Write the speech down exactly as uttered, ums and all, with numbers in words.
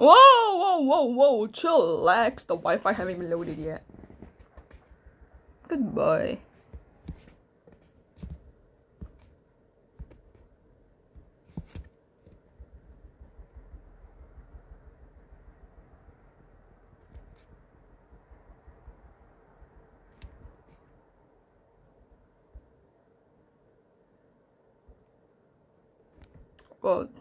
Whoa, whoa, whoa, whoa, chillax. The Wi-Fi haven't been loaded yet. Goodbye. Well,